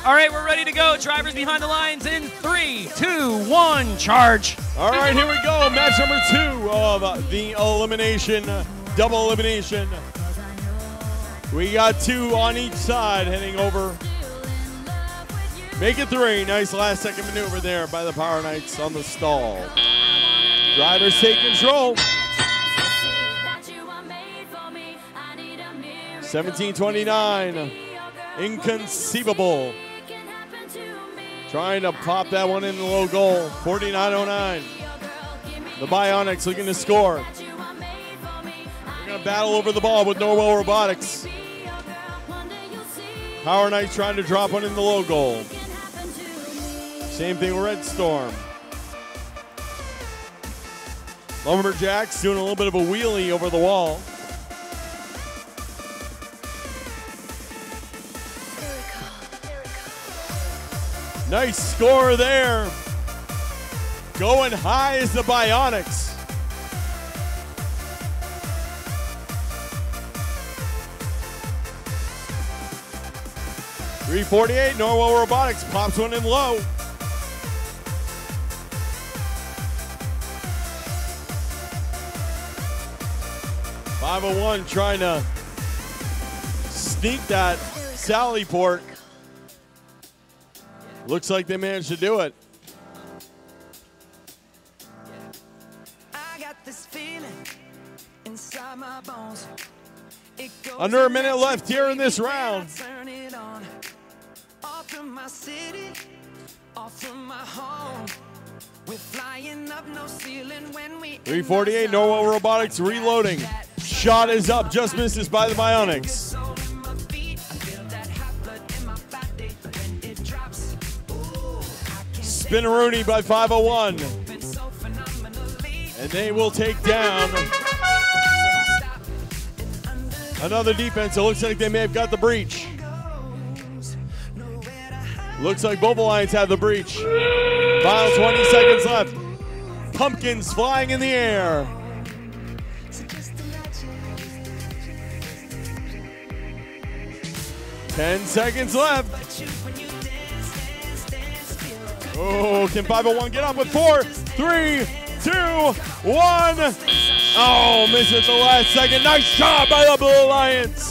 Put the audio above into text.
All right, we're ready to go. Drivers behind the lines in 3, 2, 1, charge. All right, here we go. Match number 2 of the elimination, double elimination. We got 2 on each side heading over. Make it 3. Nice last second maneuver there by the Power Knights on the stall. Drivers take control. 17:29. Inconceivable. Trying to pop that one in the low goal. 49:09. The Bionics looking to score. They're going to battle over the ball with Norwell Robotics. Power Knights trying to drop one in the low goal. Same thing with Red Storm. Lumberjacks doing a little bit of a wheelie over the wall. Nice score there. Going high is the Bionics. .348, Norwell Robotics pops one in low. .501 trying to sneak that Sally port. Looks like they managed to do it. Under a minute left here in this round. 348, Norwell Robotics reloading. Shot is up, just misses by the Bionics. Spinneroonie by 501. And they will take down another defense. It looks like they may have got the breach. Looks like both Alliance have the breach. Final 20 seconds left. Pumpkins flying in the air. Ten seconds left. Oh, can 501 get up with 4, 3, 2, 1. Oh, miss it the last second. Nice job by the Blue Alliance.